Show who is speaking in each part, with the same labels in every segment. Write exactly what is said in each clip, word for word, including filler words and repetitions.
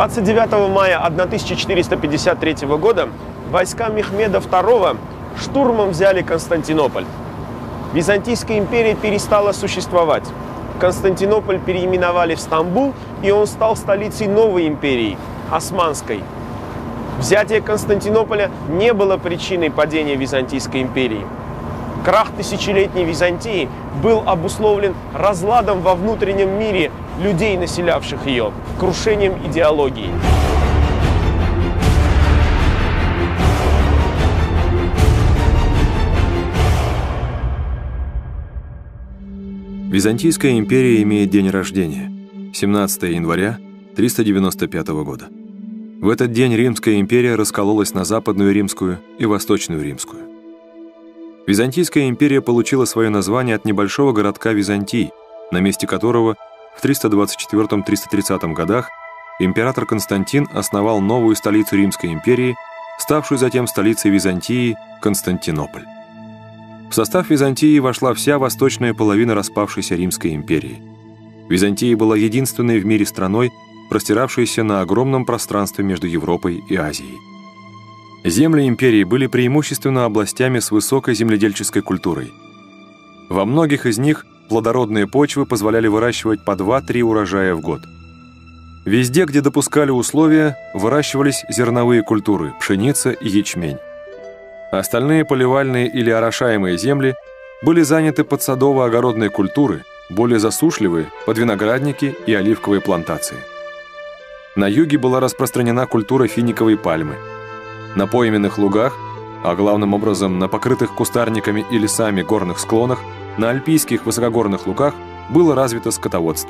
Speaker 1: двадцать девятого мая тысяча четыреста пятьдесят третьего года войска Мехмеда второго штурмом взяли Константинополь. Византийская империя перестала существовать. Константинополь переименовали в Стамбул, и он стал столицей новой империи – Османской. Взятие Константинополя не было причиной падения Византийской империи. Крах тысячелетней Византии был обусловлен разладом во внутреннем мире людей, населявших ее, крушением идеологии.
Speaker 2: Византийская империя имеет день рождения – семнадцатого января триста девяносто пятого года. В этот день Римская империя раскололась на Западную Римскую и Восточную Римскую. Византийская империя получила свое название от небольшого городка Византий, на месте которого в триста двадцать четвёртом — триста тридцатом годах император Константин основал новую столицу Римской империи, ставшую затем столицей Византии – Константинополь. В состав Византии вошла вся восточная половина распавшейся Римской империи. Византия была единственной в мире страной, простиравшейся на огромном пространстве между Европой и Азией. Земли империи были преимущественно областями с высокой земледельческой культурой. Во многих из них плодородные почвы позволяли выращивать по два-три урожая в год. Везде, где допускали условия, выращивались зерновые культуры – пшеница и ячмень. Остальные поливальные или орошаемые земли были заняты под садово-огородные культуры, более засушливые – под виноградники и оливковые плантации. На юге была распространена культура финиковой пальмы. На пойменных лугах, а главным образом на покрытых кустарниками и лесами горных склонах, на альпийских высокогорных лугах было развито скотоводство.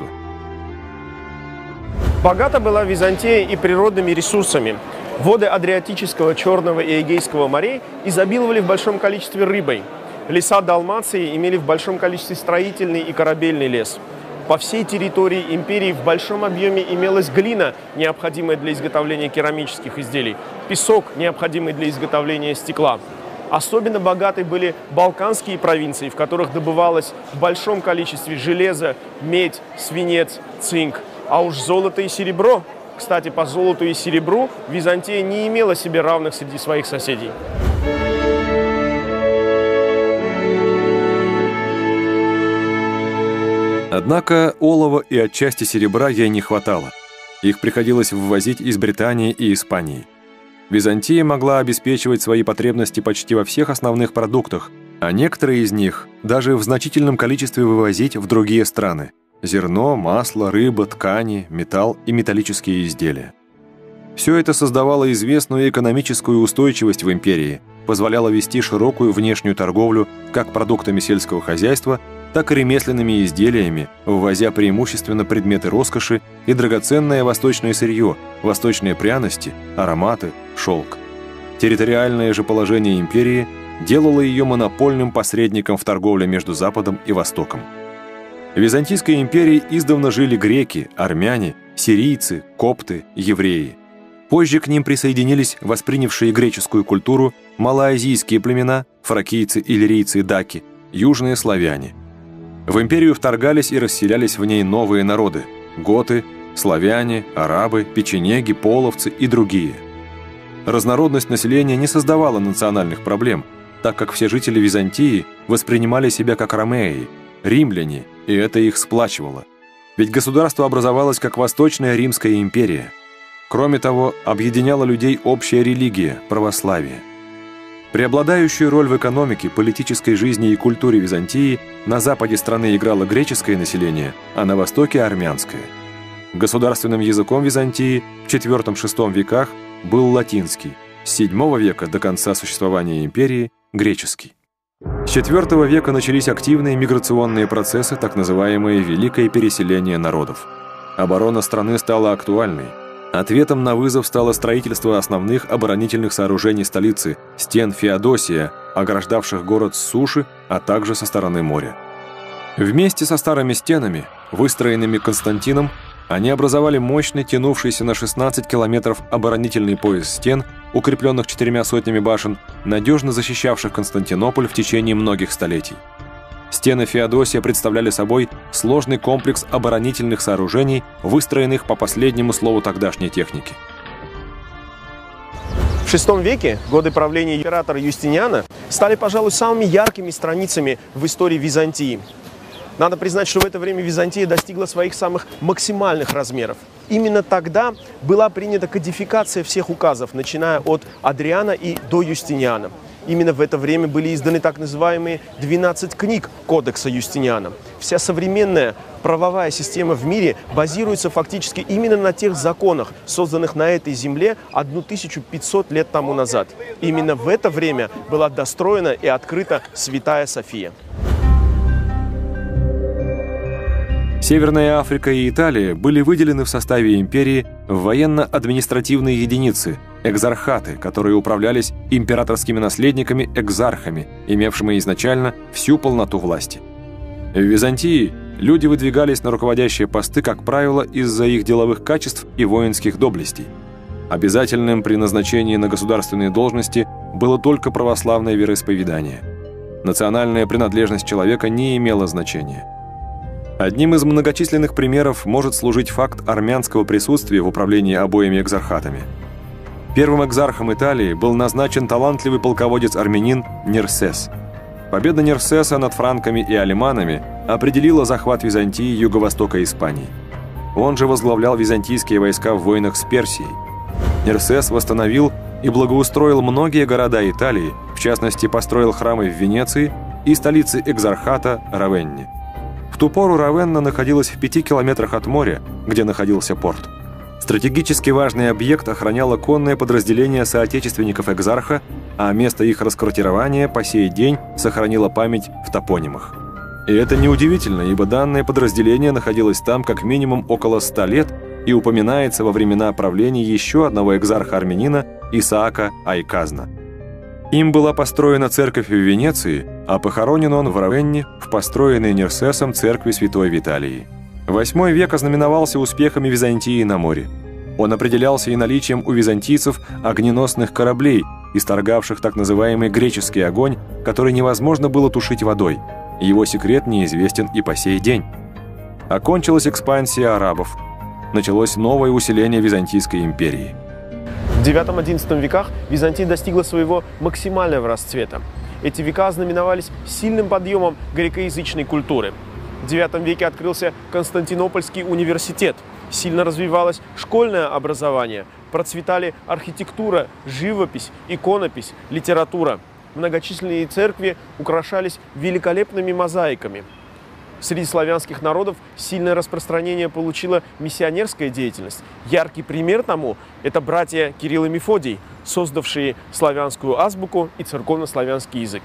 Speaker 1: Богата была Византия и природными ресурсами. Воды Адриатического, Черного и Эгейского морей изобиловали в большом количестве рыбой. Леса Далмации имели в большом количестве строительный и корабельный лес. По всей территории империи в большом объеме имелась глина, необходимая для изготовления керамических изделий, песок, необходимый для изготовления стекла. Особенно богаты были балканские провинции, в которых добывалось в большом количестве железа, медь, свинец, цинк, а уж золото и серебро. Кстати, по золоту и серебру Византия не имела себе равных среди своих соседей.
Speaker 2: Однако олова и отчасти серебра ей не хватало. Их приходилось ввозить из Британии и Испании. Византия могла обеспечивать свои потребности почти во всех основных продуктах, а некоторые из них даже в значительном количестве вывозить в другие страны – зерно, масло, рыба, ткани, металл и металлические изделия. Все это создавало известную экономическую устойчивость в империи, позволяло вести широкую внешнюю торговлю как продуктами сельского хозяйства, так и ремесленными изделиями, ввозя преимущественно предметы роскоши и драгоценное восточное сырье, восточные пряности, ароматы, шелк. Территориальное же положение империи делало ее монопольным посредником в торговле между Западом и Востоком. В Византийской империи издавна жили греки, армяне, сирийцы, копты, евреи. Позже к ним присоединились воспринявшие греческую культуру малоазийские племена, фракийцы, иллирийцы, даки, южные славяне. В империю вторгались и расселялись в ней новые народы – готы, славяне, арабы, печенеги, половцы и другие. Разнородность населения не создавала национальных проблем, так как все жители Византии воспринимали себя как ромеи, римляне, и это их сплачивало. Ведь государство образовалось как Восточная Римская империя. Кроме того, объединяла людей общая религия – православие. Преобладающую роль в экономике, политической жизни и культуре Византии на западе страны играло греческое население, а на востоке – армянское. Государственным языком Византии в четвёртом-шестом веках был латинский, с седьмого века до конца существования империи – греческий. С четвёртого века начались активные миграционные процессы, так называемое «великое переселение народов». Оборона страны стала актуальной. Ответом на вызов стало строительство основных оборонительных сооружений столицы, стен Феодосия, ограждавших город с суши, а также со стороны моря. Вместе со старыми стенами, выстроенными Константином, они образовали мощный, тянувшийся на шестнадцать километров оборонительный пояс стен, укрепленных четырьмя сотнями башен, надежно защищавших Константинополь в течение многих столетий. Стены Феодосия представляли собой сложный комплекс оборонительных сооружений, выстроенных по последнему слову тогдашней техники.
Speaker 1: В шестом веке, годы правления императора Юстиниана, стали, пожалуй, самыми яркими страницами в истории Византии. Надо признать, что в это время Византия достигла своих самых максимальных размеров. Именно тогда была принята кодификация всех указов, начиная от Адриана и до Юстиниана. Именно в это время были изданы так называемые двенадцать книг Кодекса Юстиниана. Вся современная правовая система в мире базируется фактически именно на тех законах, созданных на этой земле тысячу пятьсот лет тому назад. Именно в это время была достроена и открыта Святая София.
Speaker 2: Северная Африка и Италия были выделены в составе империи в военно-административные единицы – экзархаты, которые управлялись императорскими наследниками – экзархами, имевшими изначально всю полноту власти. В Византии люди выдвигались на руководящие посты, как правило, из-за их деловых качеств и воинских доблестей. Обязательным при назначении на государственные должности было только православное вероисповедание. Национальная принадлежность человека не имела значения. Одним из многочисленных примеров может служить факт армянского присутствия в управлении обоими экзархатами. Первым экзархом Италии был назначен талантливый полководец-армянин Нерсес. Победа Нерсеса над франками и алеманами определила захват Византии юго-востока Испании. Он же возглавлял византийские войска в войнах с Персией. Нерсес восстановил и благоустроил многие города Италии, в частности, построил храмы в Венеции и столице экзархата Равенне. В ту пору Равенна находилась в пяти километрах от моря, где находился порт. Стратегически важный объект охраняло конное подразделение соотечественников экзарха, а место их расквартирования по сей день сохранило память в топонимах. И это неудивительно, ибо данное подразделение находилось там как минимум около ста лет и упоминается во времена правления еще одного экзарха-армянина Исаака Айказна. Им была построена церковь в Венеции, а похоронен он в Равенне в построенной Нерсесом церкви святой Виталии. Восьмой век ознаменовался успехами Византии на море. Он определялся и наличием у византийцев огненосных кораблей, исторгавших так называемый греческий огонь, который невозможно было тушить водой. Его секрет неизвестен и по сей день. Окончилась экспансия арабов. Началось новое усиление Византийской империи.
Speaker 1: В девятом-одиннадцатом веках Византия достигла своего максимального расцвета. Эти века ознаменовались сильным подъемом грекоязычной культуры. В девятом веке открылся Константинопольский университет, сильно развивалось школьное образование, процветали архитектура, живопись, иконопись, литература. Многочисленные церкви украшались великолепными мозаиками. Среди славянских народов сильное распространение получила миссионерская деятельность. Яркий пример тому – это братья Кирилл и Мефодий, создавшие славянскую азбуку и церковно-славянский язык.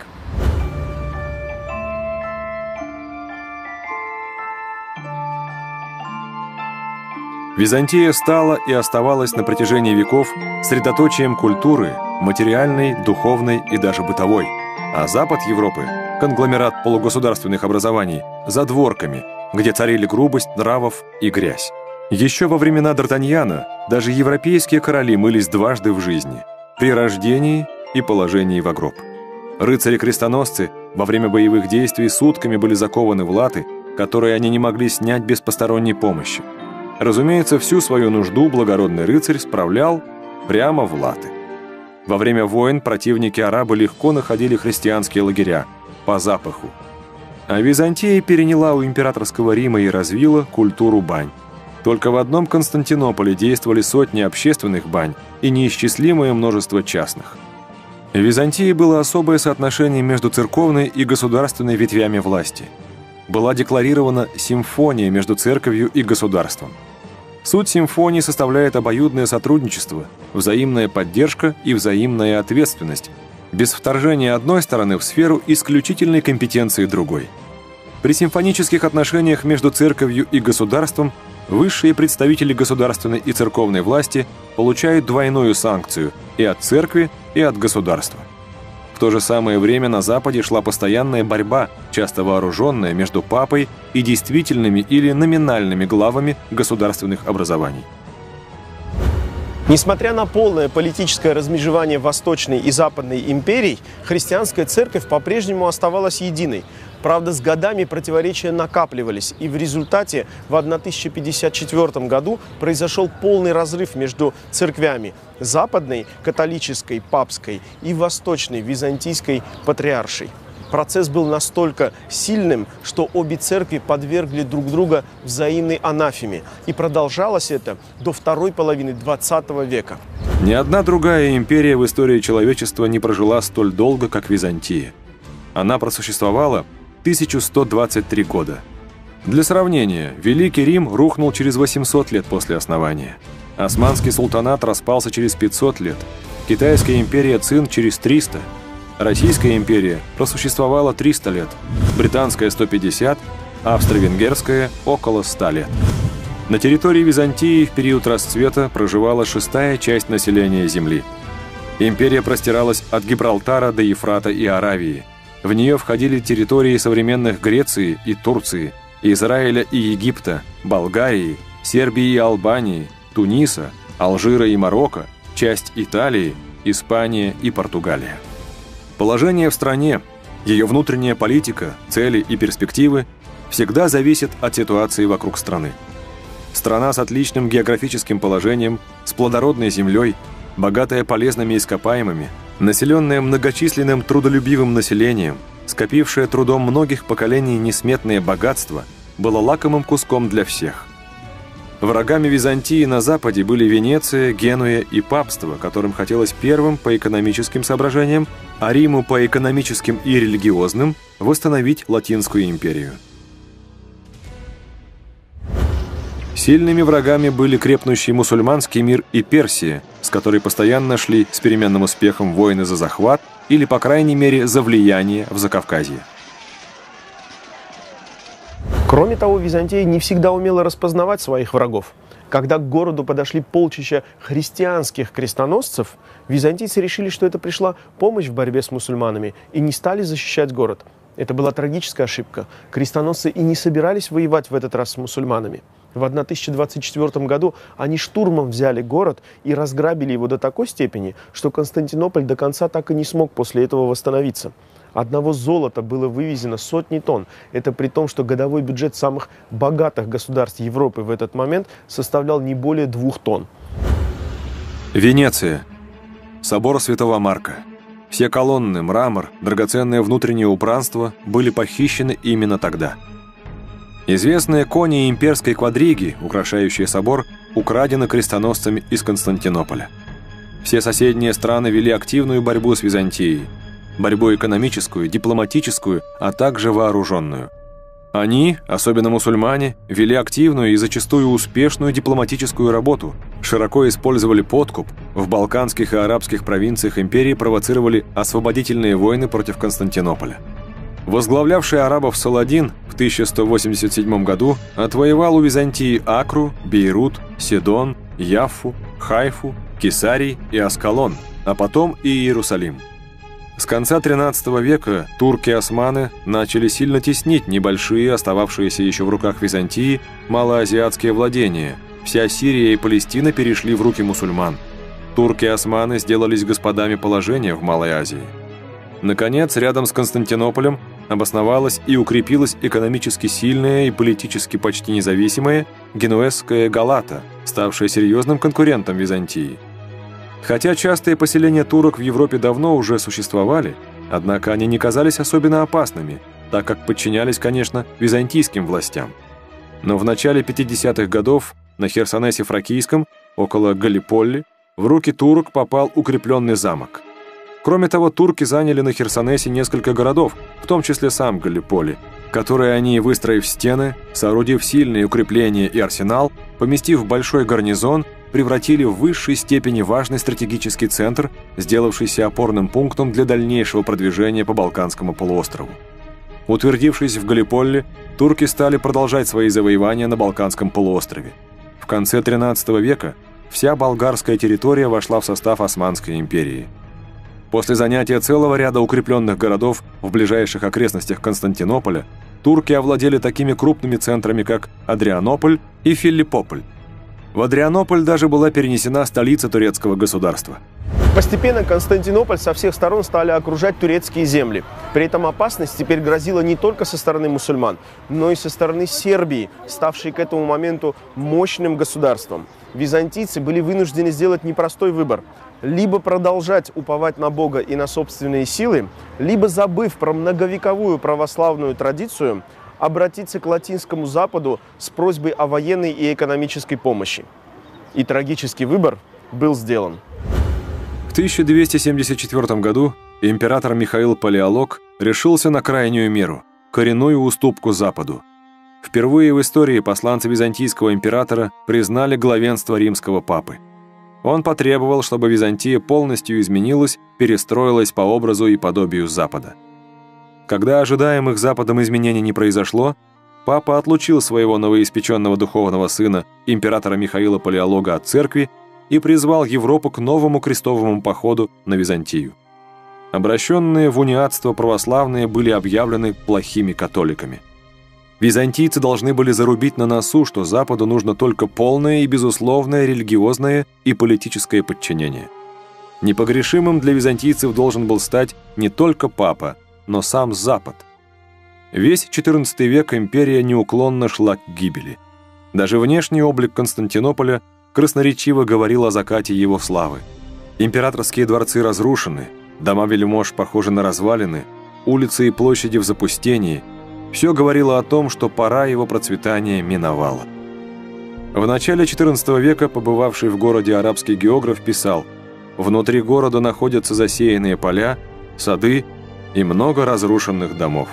Speaker 2: Византия стала и оставалась на протяжении веков средоточием культуры, материальной, духовной и даже бытовой, а запад Европы – конгломерат полугосударственных образований, задворками, где царили грубость нравов и грязь. Еще во времена Д'Артаньяна даже европейские короли мылись дважды в жизни – при рождении и положении в гроб. Рыцари-крестоносцы во время боевых действий сутками были закованы в латы, которые они не могли снять без посторонней помощи. Разумеется, всю свою нужду благородный рыцарь справлял прямо в латы. Во время войн противники арабы легко находили христианские лагеря по запаху. А Византия переняла у императорского Рима и развила культуру бань. Только в одном Константинополе действовали сотни общественных бань и неисчислимое множество частных. В Византии было особое соотношение между церковной и государственной ветвями власти. Была декларирована симфония между церковью и государством. Суть симфонии составляет обоюдное сотрудничество, взаимная поддержка и взаимная ответственность, без вторжения одной стороны в сферу исключительной компетенции другой. При симфонических отношениях между церковью и государством высшие представители государственной и церковной власти получают двойную санкцию и от церкви, и от государства. В то же самое время на Западе шла постоянная борьба, часто вооруженная, между папой и действительными или номинальными главами государственных образований.
Speaker 1: Несмотря на полное политическое размежевание Восточной и Западной империй, христианская церковь по-прежнему оставалась единой. Правда, с годами противоречия накапливались, и в результате в тысяча пятьдесят четвёртом году произошел полный разрыв между церквями – западной, католической, папской, и восточной, византийской, патриаршей. Процесс был настолько сильным, что обе церкви подвергли друг друга взаимной анафеме, и продолжалось это до второй половины двадцатого века.
Speaker 2: Ни одна другая империя в истории человечества не прожила столь долго, как Византия. Она просуществовала тысячу сто двадцать три года. Для сравнения, Великий Рим рухнул через восемьсот лет после основания. Османский султанат распался через пятьсот лет. Китайская империя Цин через триста. Российская империя просуществовала триста лет. Британская – сто пятьдесят, Австро-Венгерская – около ста лет. На территории Византии в период расцвета проживала шестая часть населения Земли. Империя простиралась от Гибралтара до Ефрата и Аравии. В нее входили территории современных Греции и Турции, Израиля и Египта, Болгарии, Сербии и Албании, Туниса, Алжира и Марокко, часть Италии, Испания и Португалия. Положение в стране, ее внутренняя политика, цели и перспективы всегда зависят от ситуации вокруг страны. Страна с отличным географическим положением, с плодородной землей, богатая полезными ископаемыми, населенная многочисленным трудолюбивым населением, скопившая трудом многих поколений несметное богатство, была лакомым куском для всех. Врагами Византии на Западе были Венеция, Генуя и папство, которым хотелось первым по экономическим соображениям, а Риму по экономическим и религиозным восстановить Латинскую империю. Сильными врагами были крепнущий мусульманский мир и Персия, с которой постоянно шли с переменным успехом войны за захват или, по крайней мере, за влияние в Закавказье.
Speaker 1: Кроме того, Византия не всегда умела распознавать своих врагов. Когда к городу подошли полчища христианских крестоносцев, византийцы решили, что это пришла помощь в борьбе с мусульманами, и не стали защищать город. Это была трагическая ошибка. Крестоносцы и не собирались воевать в этот раз с мусульманами. В тысяча двадцать четвёртом году они штурмом взяли город и разграбили его до такой степени, что Константинополь до конца так и не смог после этого восстановиться. Одного золота было вывезено сотни тонн. Это при том, что годовой бюджет самых богатых государств Европы в этот момент составлял не более двух тонн.
Speaker 2: Венеция. Собор Святого Марка. Все колонны, мрамор, драгоценное внутреннее убранство были похищены именно тогда. Известные кони имперской квадриги, украшающие собор, украдены крестоносцами из Константинополя. Все соседние страны вели активную борьбу с Византией. Борьбу экономическую, дипломатическую, а также вооруженную. Они, особенно мусульмане, вели активную и зачастую успешную дипломатическую работу, широко использовали подкуп, в балканских и арабских провинциях империи провоцировали освободительные войны против Константинополя. Возглавлявший арабов Саладин в тысяча сто восемьдесят седьмом году отвоевал у Византии Акру, Бейрут, Сидон, Яффу, Хайфу, Кесарий и Аскалон, а потом и Иерусалим. С конца тринадцатого века турки-османы начали сильно теснить небольшие, остававшиеся еще в руках Византии, малоазиатские владения. Вся Сирия и Палестина перешли в руки мусульман. Турки-османы сделались господами положения в Малой Азии. Наконец, рядом с Константинополем обосновалась и укрепилась экономически сильная и политически почти независимая генуэзская Галата, ставшая серьезным конкурентом Византии. Хотя частые поселения турок в Европе давно уже существовали, однако они не казались особенно опасными, так как подчинялись, конечно, византийским властям. Но в начале пятидесятых годов на Херсонесе Фракийском, около Галиполи, в руки турок попал укрепленный замок. Кроме того, турки заняли на Херсонесе несколько городов, в том числе сам Галиполи, которые они, выстроив стены, соорудив сильные укрепления и арсенал, поместив большой гарнизон, превратили в высшей степени важный стратегический центр, сделавшийся опорным пунктом для дальнейшего продвижения по Балканскому полуострову. Утвердившись в Галиполи, турки стали продолжать свои завоевания на Балканском полуострове. В конце тринадцатого века вся болгарская территория вошла в состав Османской империи. После занятия целого ряда укрепленных городов в ближайших окрестностях Константинополя, турки овладели такими крупными центрами, как Адрианополь и Филиппополь. В Адрианополь даже была перенесена столица турецкого государства.
Speaker 1: Постепенно Константинополь со всех сторон стали окружать турецкие земли. При этом опасность теперь грозила не только со стороны мусульман, но и со стороны Сербии, ставшей к этому моменту мощным государством. Византийцы были вынуждены сделать непростой выбор. Либо продолжать уповать на Бога и на собственные силы, либо, забыв про многовековую православную традицию, обратиться к Латинскому Западу с просьбой о военной и экономической помощи. И трагический выбор был сделан.
Speaker 2: В тысяча двести семьдесят четвёртом году император Михаил Палеолог решился на крайнюю меру – коренную уступку Западу. Впервые в истории посланцы византийского императора признали главенство римского папы. Он потребовал, чтобы Византия полностью изменилась, перестроилась по образу и подобию Запада. Когда ожидаемых Западом изменений не произошло, папа отлучил своего новоиспеченного духовного сына, императора Михаила Палеолога, от церкви и призвал Европу к новому крестовому походу на Византию. Обращенные в униатство православные были объявлены плохими католиками. Византийцы должны были зарубить на носу, что Западу нужно только полное и безусловное религиозное и политическое подчинение. Непогрешимым для византийцев должен был стать не только папа, но сам Запад. Весь четырнадцатый век империя неуклонно шла к гибели. Даже внешний облик Константинополя красноречиво говорил о закате его славы. Императорские дворцы разрушены, дома вельмож похожи на развалины, улицы и площади в запустении. Все говорило о том, что пора его процветания миновала. В начале четырнадцатого века побывавший в городе арабский географ писал: «Внутри города находятся засеянные поля, сады и много разрушенных домов».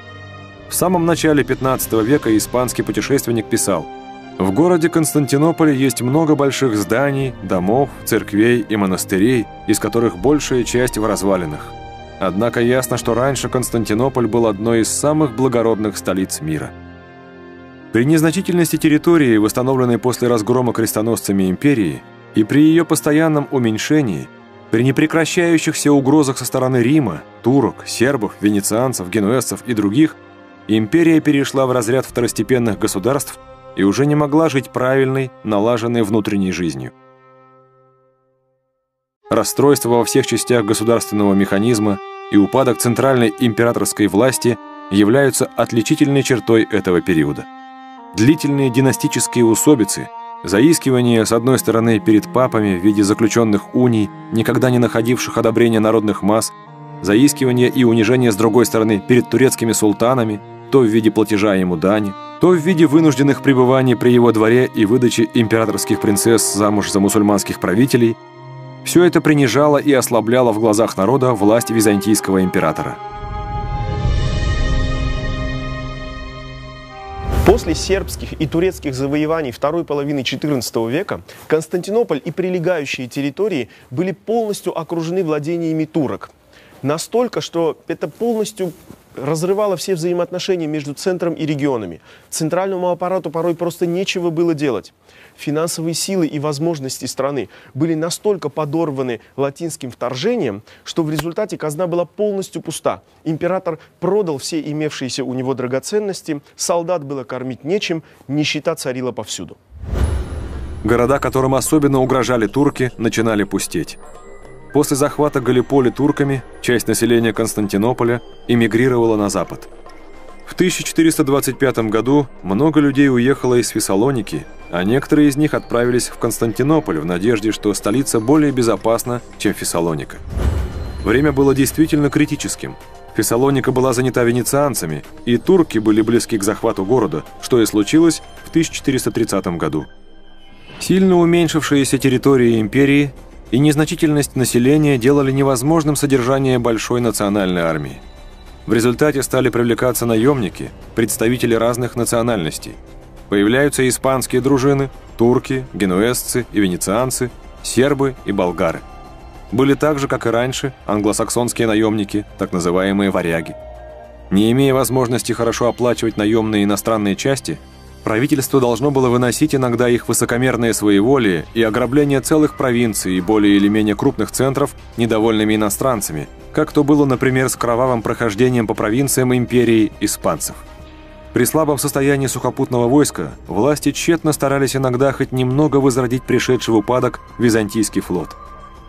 Speaker 2: В самом начале пятнадцатого века испанский путешественник писал: «В городе Константинополе есть много больших зданий, домов, церквей и монастырей, из которых большая часть в развалинах. Однако ясно, что раньше Константинополь был одной из самых благородных столиц мира». При незначительности территории, восстановленной после разгрома крестоносцами империи, и при ее постоянном уменьшении, при непрекращающихся угрозах со стороны Рима, турок, сербов, венецианцев, генуэзцев и других, империя перешла в разряд второстепенных государств и уже не могла жить правильной, налаженной внутренней жизнью. Расстройство во всех частях государственного механизма и упадок центральной императорской власти являются отличительной чертой этого периода. Длительные династические усобицы, заискивание с одной стороны перед папами в виде заключенных уний, никогда не находивших одобрения народных масс, заискивание и унижение с другой стороны перед турецкими султанами, то в виде платежа ему дани, то в виде вынужденных пребываний при его дворе и выдачи императорских принцесс замуж за мусульманских правителей, все это принижало и ослабляло в глазах народа власть византийского императора.
Speaker 1: После сербских и турецких завоеваний второй половины четырнадцатого века Константинополь и прилегающие территории были полностью окружены владениями турок. Настолько, что это полностью разрывало все взаимоотношения между центром и регионами. Центральному аппарату порой просто нечего было делать. Финансовые силы и возможности страны были настолько подорваны латинским вторжением, что в результате казна была полностью пуста. Император продал все имевшиеся у него драгоценности, солдат было кормить нечем, нищета царила повсюду.
Speaker 2: Города, которым особенно угрожали турки, начинали пустеть. После захвата Галлиполи турками часть населения Константинополя эмигрировала на запад. В тысяча четыреста двадцать пятом году много людей уехало из Фессалоники, а некоторые из них отправились в Константинополь в надежде, что столица более безопасна, чем Фессалоника. Время было действительно критическим. Фессалоника была занята венецианцами, и турки были близки к захвату города, что и случилось в тысяча четыреста тридцатом году. Сильно уменьшившиеся территории империи и незначительность населения делали невозможным содержание большой национальной армии. В результате стали привлекаться наемники, представители разных национальностей. Появляются испанские дружины, турки, генуэзцы и венецианцы, сербы и болгары. Были также, как и раньше, англосаксонские наемники, так называемые варяги. Не имея возможности хорошо оплачивать наемные иностранные части, правительство должно было выносить иногда их высокомерное своеволие и ограбление целых провинций и более или менее крупных центров недовольными иностранцами, как то было, например, с кровавым прохождением по провинциям империи испанцев. При слабом состоянии сухопутного войска власти тщетно старались иногда хоть немного возродить пришедший в упадок византийский флот.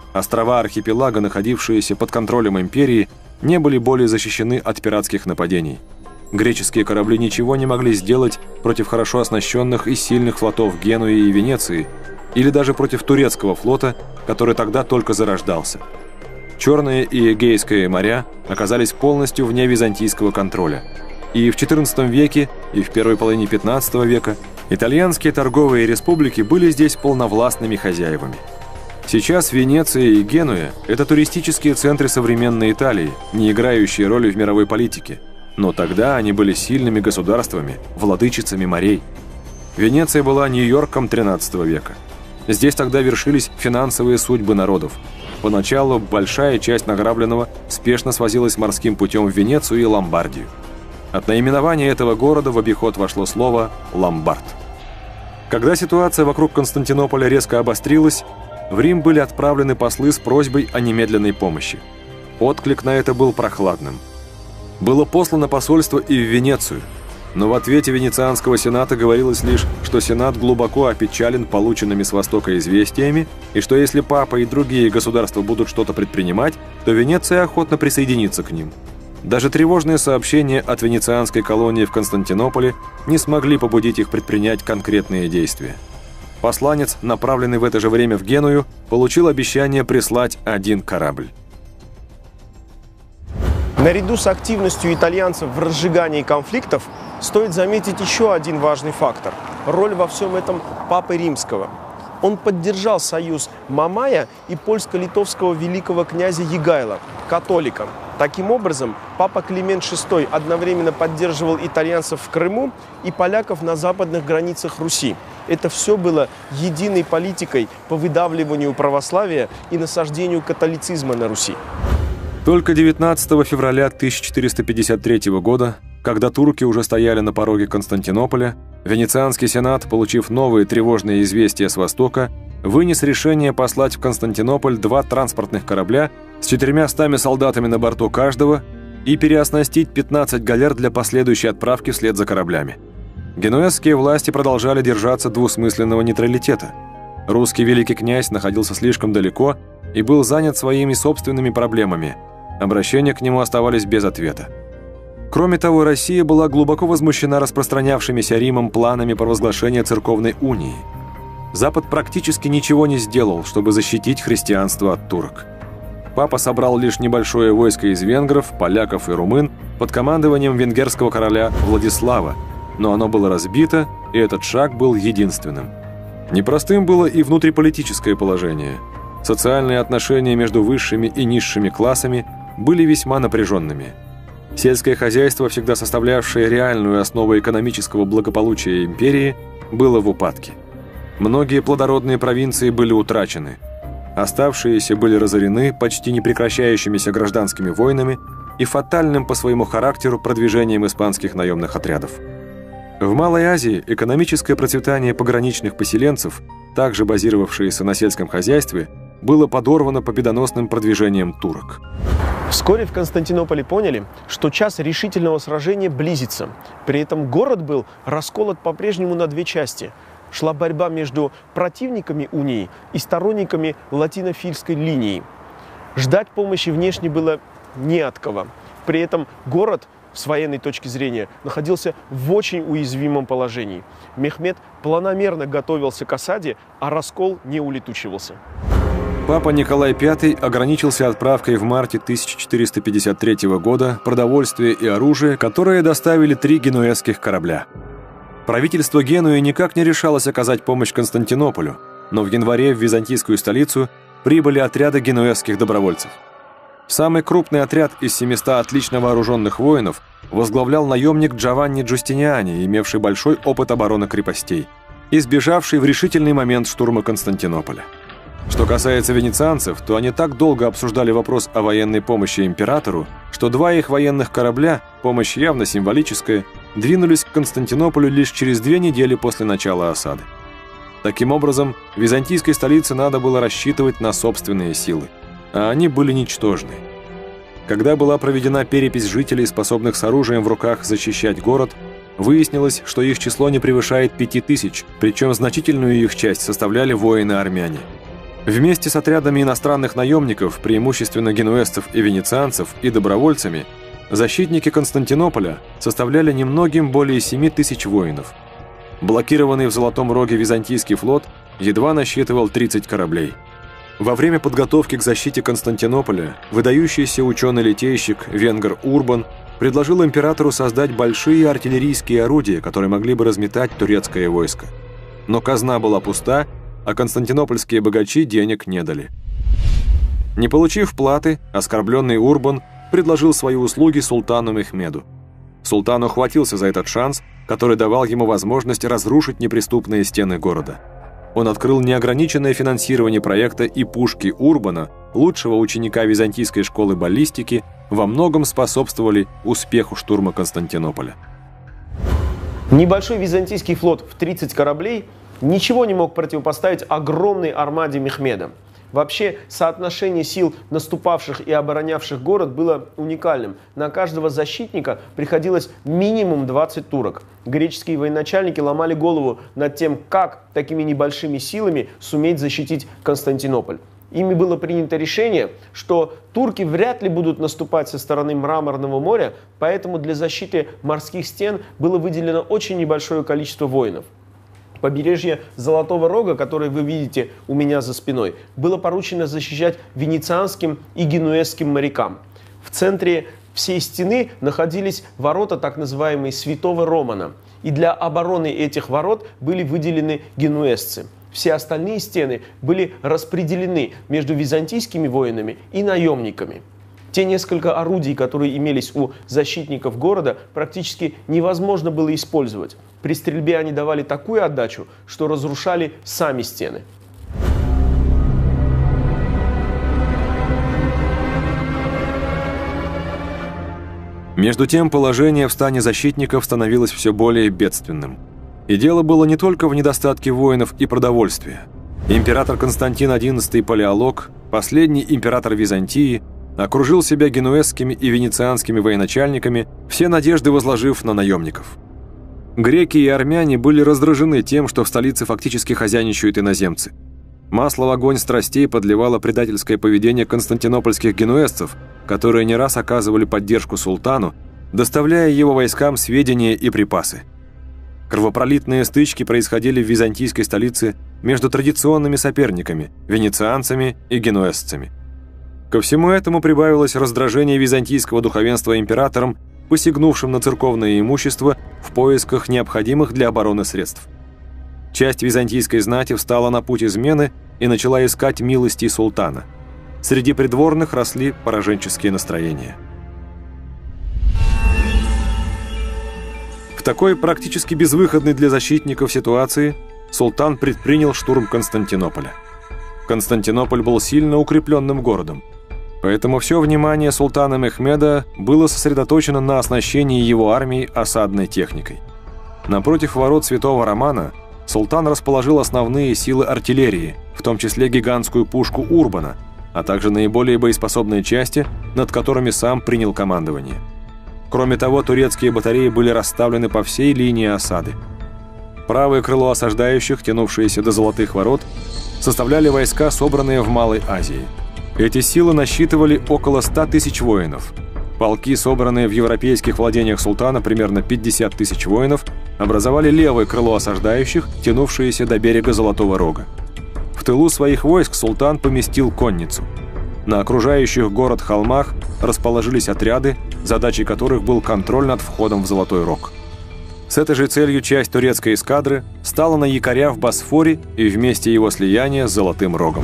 Speaker 2: Острова архипелага, находившиеся под контролем империи, не были более защищены от пиратских нападений. Греческие корабли ничего не могли сделать против хорошо оснащенных и сильных флотов Генуи и Венеции, или даже против турецкого флота, который тогда только зарождался. Черное и Эгейское моря оказались полностью вне византийского контроля. И в четырнадцатом веке, и в первой половине пятнадцатого века итальянские торговые республики были здесь полновластными хозяевами. Сейчас Венеция и Генуя – это туристические центры современной Италии, не играющие роли в мировой политике. Но тогда они были сильными государствами, владычицами морей. Венеция была Нью-Йорком тринадцатого века. Здесь тогда вершились финансовые судьбы народов. Поначалу большая часть награбленного спешно свозилась морским путем в Венецию и Ломбардию. От наименования этого города в обиход вошло слово «ломбард». Когда ситуация вокруг Константинополя резко обострилась, в Рим были отправлены послы с просьбой о немедленной помощи. Отклик на это был прохладным. Было послано посольство и в Венецию, но в ответе Венецианского сената говорилось лишь, что сенат глубоко опечален полученными с Востока известиями, и что если папа и другие государства будут что-то предпринимать, то Венеция охотно присоединится к ним. Даже тревожные сообщения от венецианской колонии в Константинополе не смогли побудить их предпринять конкретные действия. Посланец, направленный в это же время в Геную, получил обещание прислать один корабль.
Speaker 1: Наряду с активностью итальянцев в разжигании конфликтов стоит заметить еще один важный фактор – роль во всем этом Папы Римского. Он поддержал союз Мамая и польско-литовского великого князя Егайла, католика. Таким образом, Папа Климент шестой одновременно поддерживал итальянцев в Крыму и поляков на западных границах Руси. Это все было единой политикой по выдавливанию православия и насаждению католицизма на Руси.
Speaker 2: Только девятнадцатого февраля тысяча четыреста пятьдесят третьего года, когда турки уже стояли на пороге Константинополя, Венецианский сенат, получив новые тревожные известия с Востока, вынес решение послать в Константинополь два транспортных корабля с четырьмястами солдатами на борту каждого и переоснастить пятнадцать галер для последующей отправки вслед за кораблями. Генуэзские власти продолжали держаться двусмысленного нейтралитета. Русский великий князь находился слишком далеко и был занят своими собственными проблемами. Обращения к нему оставались без ответа. Кроме того, Россия была глубоко возмущена распространявшимися Римом планами провозглашения церковной унии. Запад практически ничего не сделал, чтобы защитить христианство от турок. Папа собрал лишь небольшое войско из венгров, поляков и румын под командованием венгерского короля Владислава, но оно было разбито, и этот шаг был единственным. Непростым было и внутриполитическое положение. Социальные отношения между высшими и низшими классами были весьма напряженными. Сельское хозяйство, всегда составлявшее реальную основу экономического благополучия империи, было в упадке. Многие плодородные провинции были утрачены. Оставшиеся были разорены почти непрекращающимися гражданскими войнами и фатальным по своему характеру продвижением испанских наемных отрядов. В Малой Азии экономическое процветание пограничных поселенцев, также базировавшиеся на сельском хозяйстве, было подорвано победоносным продвижением турок.
Speaker 1: Вскоре в Константинополе поняли, что час решительного сражения близится. При этом город был расколот по-прежнему на две части. Шла борьба между противниками унии и сторонниками латинофильской линии. Ждать помощи внешне было не от кого. При этом город, с военной точки зрения, находился в очень уязвимом положении. Мехмед планомерно готовился к осаде, а раскол не улетучивался.
Speaker 2: Папа Николай Пятый ограничился отправкой в марте тысяча четыреста пятьдесят третьего года продовольствия и оружия, которые доставили три генуэзских корабля. Правительство Генуи никак не решалось оказать помощь Константинополю, но в январе в византийскую столицу прибыли отряды генуэзских добровольцев. Самый крупный отряд из семисот отлично вооруженных воинов возглавлял наемник Джованни Джустиниани, имевший большой опыт обороны крепостей и сбежавший в решительный момент штурма Константинополя. Что касается венецианцев, то они так долго обсуждали вопрос о военной помощи императору, что два их военных корабля, помощь явно символическая, двинулись к Константинополю лишь через две недели после начала осады. Таким образом, византийской столице надо было рассчитывать на собственные силы, а они были ничтожны. Когда была проведена перепись жителей, способных с оружием в руках защищать город, выяснилось, что их число не превышает пяти тысяч, причем значительную их часть составляли воины-армяне. Вместе с отрядами иностранных наемников, преимущественно генуэзцев и венецианцев, и добровольцами, защитники Константинополя составляли немногим более семи тысяч воинов. Блокированный в Золотом Роге византийский флот едва насчитывал тридцать кораблей. Во время подготовки к защите Константинополя выдающийся ученый-литейщик венгр Урбан предложил императору создать большие артиллерийские орудия, которые могли бы разметать турецкое войско. Но казна была пуста, а константинопольские богачи денег не дали. Не получив платы, оскорбленный Урбан предложил свои услуги султану Мехмеду. Султан ухватился за этот шанс, который давал ему возможность разрушить неприступные стены города. Он открыл неограниченное финансирование проекта, и пушки Урбана, лучшего ученика византийской школы баллистики, во многом способствовали успеху штурма Константинополя.
Speaker 1: Небольшой византийский флот в тридцать кораблей ничего не мог противопоставить огромной армаде Мехмеда. Вообще, соотношение сил наступавших и оборонявших город было уникальным. На каждого защитника приходилось минимум двадцать турок. Греческие военачальники ломали голову над тем, как такими небольшими силами суметь защитить Константинополь. Ими было принято решение, что турки вряд ли будут наступать со стороны Мраморного моря, поэтому для защиты морских стен было выделено очень небольшое количество воинов. Побережье Золотого Рога, которое вы видите у меня за спиной, было поручено защищать венецианским и генуэзским морякам. В центре всей стены находились ворота так называемые Святого Романа. И для обороны этих ворот были выделены генуэзцы. Все остальные стены были распределены между византийскими воинами и наемниками. Те несколько орудий, которые имелись у защитников города, практически невозможно было использовать. При стрельбе они давали такую отдачу, что разрушали сами стены.
Speaker 2: Между тем, положение в стане защитников становилось все более бедственным. И дело было не только в недостатке воинов и продовольствия. Император Константин одиннадцатый Палеолог, последний император Византии, окружил себя генуэзскими и венецианскими военачальниками, все надежды возложив на наемников. Греки и армяне были раздражены тем, что в столице фактически хозяйничают иноземцы. Масло в огонь страстей подливало предательское поведение константинопольских генуэзцев, которые не раз оказывали поддержку султану, доставляя его войскам сведения и припасы. Кровопролитные стычки происходили в византийской столице между традиционными соперниками – венецианцами и генуэзцами. Ко всему этому прибавилось раздражение византийского духовенства императором, посягнувшим на церковное имущество в поисках необходимых для обороны средств. Часть византийской знати встала на путь измены и начала искать милости султана. Среди придворных росли пораженческие настроения. В такой практически безвыходной для защитников ситуации султан предпринял штурм Константинополя. Константинополь был сильно укрепленным городом, поэтому все внимание султана Мехмеда было сосредоточено на оснащении его армии осадной техникой. Напротив ворот Святого Романа султан расположил основные силы артиллерии, в том числе гигантскую пушку Урбана, а также наиболее боеспособные части, над которыми сам принял командование. Кроме того, турецкие батареи были расставлены по всей линии осады. Правое крыло осаждающих, тянувшееся до Золотых ворот, составляли войска, собранные в Малой Азии. Эти силы насчитывали около ста тысяч воинов. Полки, собранные в европейских владениях султана, примерно пятьдесят тысяч воинов, образовали левое крыло осаждающих, тянувшееся до берега Золотого Рога. В тылу своих войск султан поместил конницу. На окружающих город холмах расположились отряды, задачей которых был контроль над входом в Золотой Рог. С этой же целью часть турецкой эскадры стала на якоря в Босфоре и вместе его слияния с Золотым Рогом.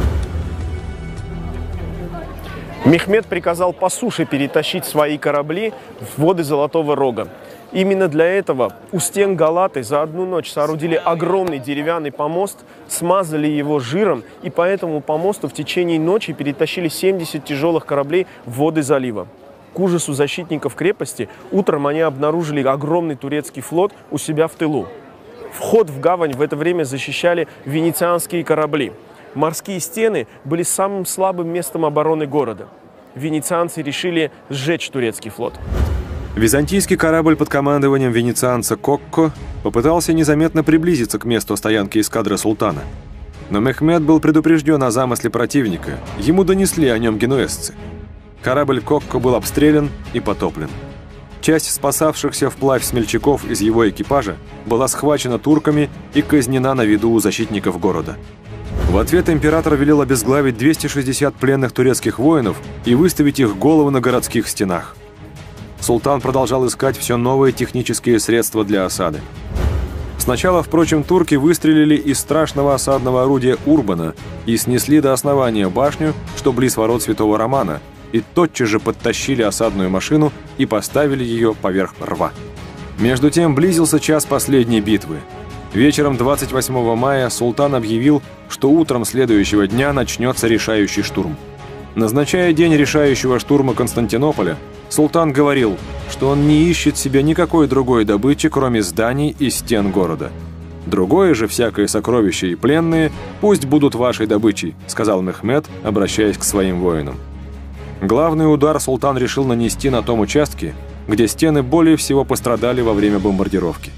Speaker 1: Мехмед приказал по суше перетащить свои корабли в воды Золотого Рога. Именно для этого у стен Галаты за одну ночь соорудили огромный деревянный помост, смазали его жиром, и по этому помосту в течение ночи перетащили семьдесят тяжелых кораблей в воды залива. К ужасу защитников крепости, утром они обнаружили огромный турецкий флот у себя в тылу. Вход в гавань в это время защищали венецианские корабли. Морские стены были самым слабым местом обороны города. Венецианцы решили сжечь турецкий флот.
Speaker 2: Византийский корабль под командованием венецианца Кокко попытался незаметно приблизиться к месту стоянки эскадры султана. Но Мехмед был предупрежден о замысле противника, ему донесли о нем генуэзцы. Корабль Кокко был обстрелян и потоплен. Часть спасавшихся вплавь смельчаков из его экипажа была схвачена турками и казнена на виду у защитников города. В ответ император велел обезглавить двести шестьдесят пленных турецких воинов и выставить их головы на городских стенах. Султан продолжал искать все новые технические средства для осады. Сначала, впрочем, турки выстрелили из страшного осадного орудия Урбана и снесли до основания башню, что близ ворот Святого Романа, и тотчас же подтащили осадную машину и поставили ее поверх рва. Между тем близился час последней битвы. Вечером двадцать восьмого мая султан объявил, что утром следующего дня начнется решающий штурм. Назначая день решающего штурма Константинополя, султан говорил, что он не ищет себе никакой другой добычи, кроме зданий и стен города. «Другое же всякое сокровище и пленные пусть будут вашей добычей», сказал Мехмед, обращаясь к своим воинам. Главный удар султан решил нанести на том участке, где стены более всего пострадали во время бомбардировки.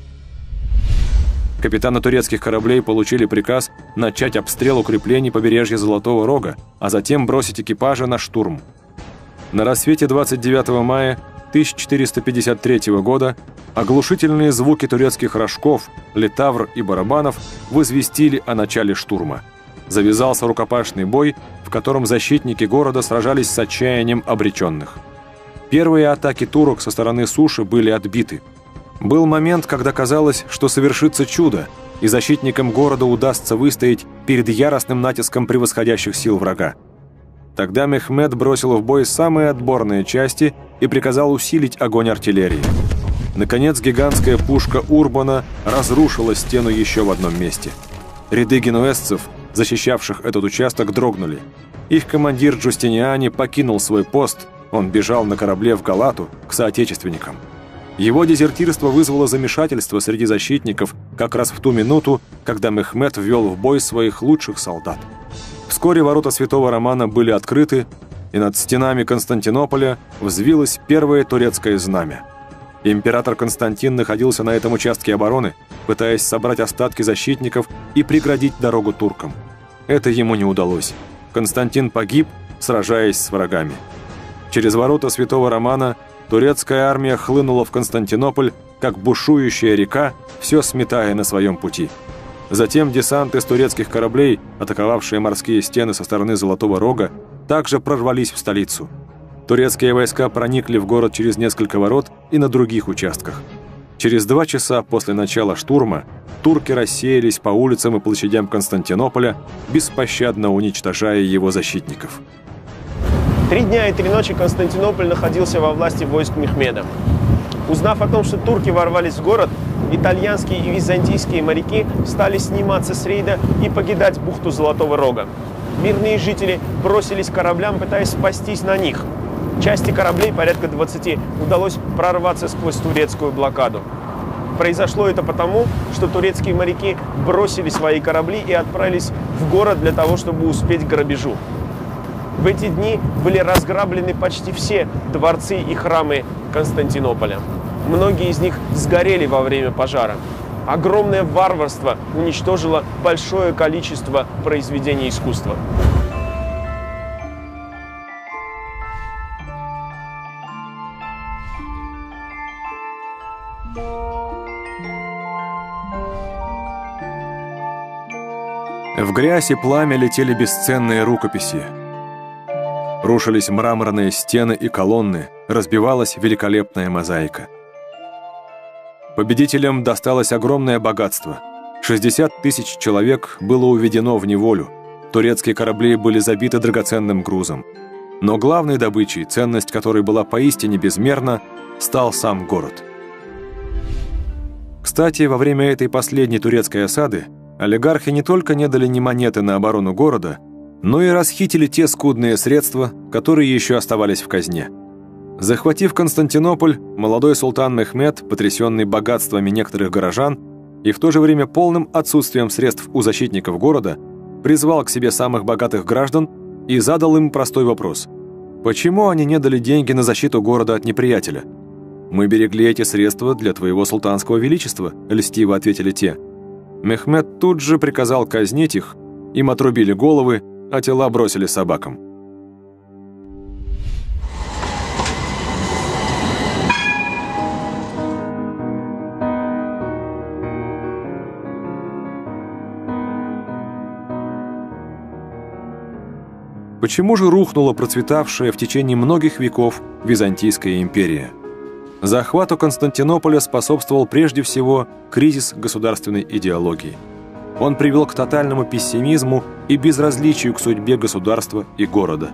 Speaker 2: Капитаны турецких кораблей получили приказ начать обстрел укреплений побережья Золотого Рога, а затем бросить экипажи на штурм. На рассвете двадцать девятого мая тысяча четыреста пятьдесят третьего года оглушительные звуки турецких рожков, литавр и барабанов возвестили о начале штурма. Завязался рукопашный бой, в котором защитники города сражались с отчаянием обреченных. Первые атаки турок со стороны суши были отбиты. Был момент, когда казалось, что совершится чудо, и защитникам города удастся выстоять перед яростным натиском превосходящих сил врага. Тогда Мехмед бросил в бой самые отборные части и приказал усилить огонь артиллерии. Наконец, гигантская пушка Урбана разрушила стену еще в одном месте. Ряды генуэзцев, защищавших этот участок, дрогнули. Их командир Джустиниани покинул свой пост, он бежал на корабле в Галату к соотечественникам. Его дезертирство вызвало замешательство среди защитников как раз в ту минуту, когда Мехмед ввел в бой своих лучших солдат. Вскоре ворота Святого Романа были открыты, и над стенами Константинополя взвилось первое турецкое знамя. Император Константин находился на этом участке обороны, пытаясь собрать остатки защитников и преградить дорогу туркам. Это ему не удалось. Константин погиб, сражаясь с врагами. Через ворота Святого Романа турецкая армия хлынула в Константинополь, как бушующая река, все сметая на своем пути. Затем десант из турецких кораблей, атаковавшие морские стены со стороны Золотого Рога, также прорвались в столицу. Турецкие войска проникли в город через несколько ворот и на других участках. Через два часа после начала штурма турки рассеялись по улицам и площадям Константинополя, беспощадно уничтожая его защитников.
Speaker 1: Три дня и три ночи Константинополь находился во власти войск Мехмеда. Узнав о том, что турки ворвались в город, итальянские и византийские моряки стали сниматься с рейда и покидать бухту Золотого Рога. Мирные жители бросились к кораблям, пытаясь спастись на них. Части кораблей, порядка двадцати, удалось прорваться сквозь турецкую блокаду. Произошло это потому, что турецкие моряки бросили свои корабли и отправились в город для того, чтобы успеть к грабежу. В эти дни были разграблены почти все дворцы и храмы Константинополя. Многие из них сгорели во время пожара. Огромное варварство уничтожило большое количество произведений искусства.
Speaker 2: В грязь и пламя летели бесценные рукописи. Рушились мраморные стены и колонны, разбивалась великолепная мозаика. Победителям досталось огромное богатство. шестьдесят тысяч человек было уведено в неволю. Турецкие корабли были забиты драгоценным грузом. Но главной добычей, ценность которой была поистине безмерна, стал сам город. Кстати, во время этой последней турецкой осады олигархи не только не дали ни монеты на оборону города, но и расхитили те скудные средства, которые еще оставались в казне. Захватив Константинополь, молодой султан Мехмед, потрясенный богатствами некоторых горожан и в то же время полным отсутствием средств у защитников города, призвал к себе самых богатых граждан и задал им простой вопрос. Почему они не дали деньги на защиту города от неприятеля? «Мы берегли эти средства для твоего султанского величества», – льстиво ответили те. Мехмед тут же приказал казнить их Им отрубили головы, а тела бросили собакам. Почему же рухнула процветавшая в течение многих веков Византийская империя? Захвату Константинополя способствовал прежде всего кризис государственной идеологии. Он привел к тотальному пессимизму и безразличию к судьбе государства и города.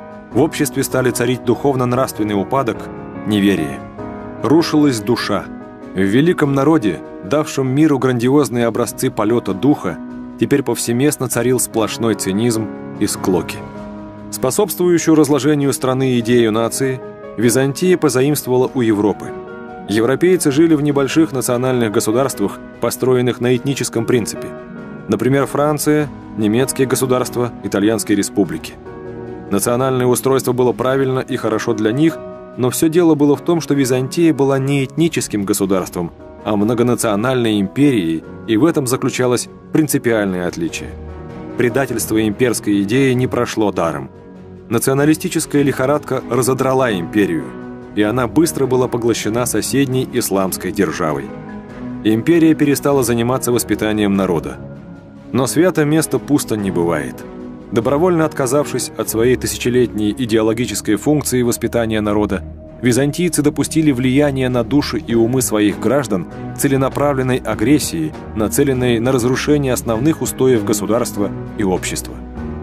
Speaker 2: В обществе стали царить духовно-нравственный упадок, неверие. Рушилась душа. В великом народе, давшем миру грандиозные образцы полета духа, теперь повсеместно царил сплошной цинизм и склоки. Способствующую разложению страны идею нации Византия позаимствовала у Европы. Европейцы жили в небольших национальных государствах, построенных на этническом принципе. Например, Франция, немецкие государства, итальянские республики. Национальное устройство было правильно и хорошо для них, но все дело было в том, что Византия была не этническим государством, а многонациональной империей, и в этом заключалось принципиальное отличие. Предательство имперской идеи не прошло даром. Националистическая лихорадка разодрала империю, и она быстро была поглощена соседней исламской державой. Империя перестала заниматься воспитанием народа. Но свято место пусто не бывает. Добровольно отказавшись от своей тысячелетней идеологической функции воспитания народа, византийцы допустили влияние на души и умы своих граждан целенаправленной агрессией, нацеленной на разрушение основных устоев государства и общества.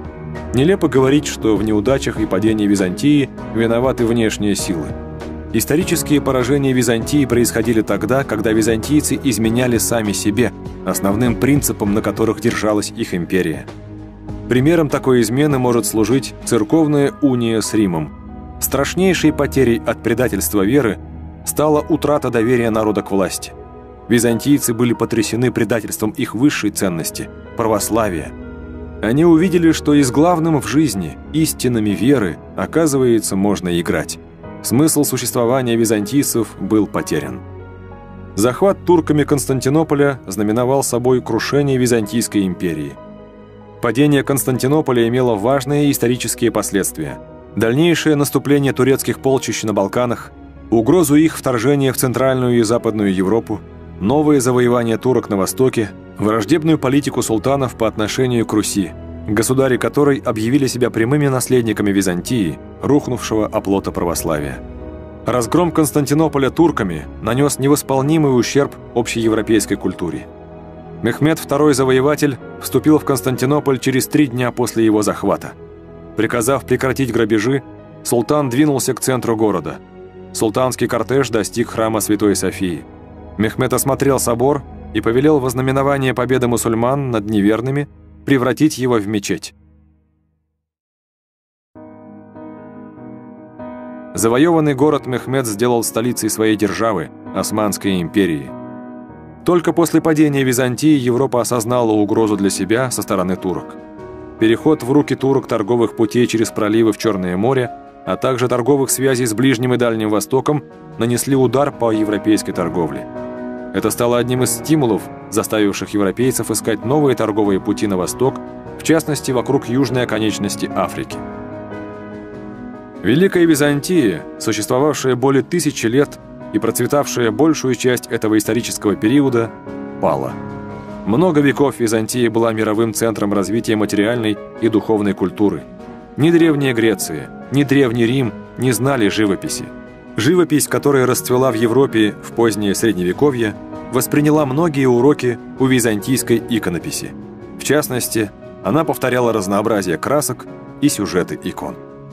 Speaker 2: Нелепо говорить, что в неудачах и падении Византии виноваты внешние силы. Исторические поражения Византии происходили тогда, когда византийцы изменяли сами себе, основным принципом, на которых держалась их империя. Примером такой измены может служить церковная уния с Римом. Страшнейшей потерей от предательства веры стала утрата доверия народа к власти. Византийцы были потрясены предательством их высшей ценности – православия. Они увидели, что и с главным в жизни, истинами веры, оказывается, можно играть. Смысл существования византийцев был потерян. Захват турками Константинополя знаменовал собой крушение Византийской империи. Падение Константинополя имело важные исторические последствия. Дальнейшее наступление турецких полчищ на Балканах, угрозу их вторжения в Центральную и Западную Европу, новые завоевания турок на Востоке, враждебную политику султанов по отношению к Руси, государи которой объявили себя прямыми наследниками Византии, рухнувшего оплота православия. Разгром Константинополя турками нанес невосполнимый ущерб общеевропейской культуре. Мехмед второй Завоеватель вступил в Константинополь через три дня после его захвата. Приказав прекратить грабежи, султан двинулся к центру города. Султанский кортеж достиг храма Святой Софии. Мехмед осмотрел собор и повелел во знаменование победы мусульман над неверными превратить его в мечеть. Завоеванный город Мехмед сделал столицей своей державы, Османской империи. Только после падения Византии Европа осознала угрозу для себя со стороны турок. Переход в руки турок торговых путей через проливы в Черное море, а также торговых связей с Ближним и Дальним Востоком нанесли удар по европейской торговле. Это стало одним из стимулов, заставивших европейцев искать новые торговые пути на восток, в частности, вокруг южной оконечности Африки. Великая Византия, существовавшая более тысячи лет и процветавшая большую часть этого исторического периода, пала. Много веков Византия была мировым центром развития материальной и духовной культуры. Ни Древняя Греция, ни Древний Рим не знали живописи. Живопись, которая расцвела в Европе в позднее Средневековье, восприняла многие уроки у византийской иконописи. В частности, она повторяла разнообразие красок и сюжеты икон.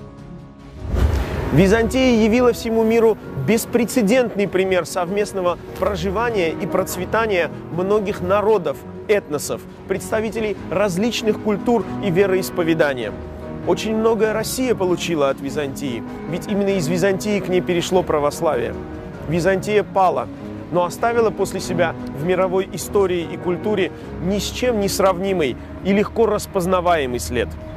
Speaker 1: Византия явила всему миру беспрецедентный пример совместного проживания и процветания многих народов, этносов, представителей различных культур и вероисповедания. Очень многое Россия получила от Византии, ведь именно из Византии к ней перешло православие. Византия пала, но оставила после себя в мировой истории и культуре ни с чем не сравнимый и легко распознаваемый след.